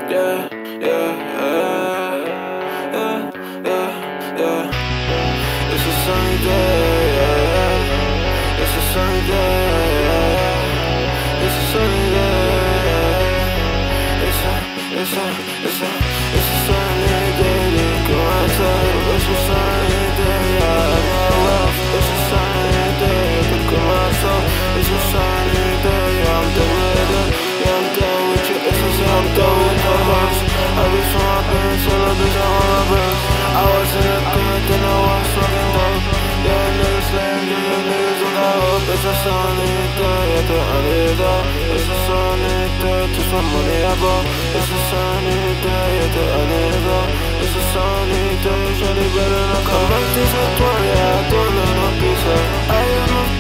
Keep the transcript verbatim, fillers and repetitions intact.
yeah, yeah, yeah, yeah, yeah, yeah. It's a sunny day, yeah, yeah. It's a sunny day, yeah, yeah. It's a sunny day, yeah, yeah. It's a, it's a, it's a, it's a sunny day. Look at my tail. It's a sunny day, yeah, I'm not rough. It's a sunny day. Look at my soul. It's a sunny day, yeah, I'm done with it. Yeah, I'm done with you. It's a sunny, I'm done with the hurts. I reach for my pants, all up is on my breath. I was in the good, then I was fucking dope. Yeah, niggas lame, yeah, niggas on that hope. It's a sunny day, at the end of the day. It's a sunny day, just my money I bought. It's a sunny day, at the end of the day. It's a sunny day, shawty better not come back. This is twenty, I don't know no pizza. I am a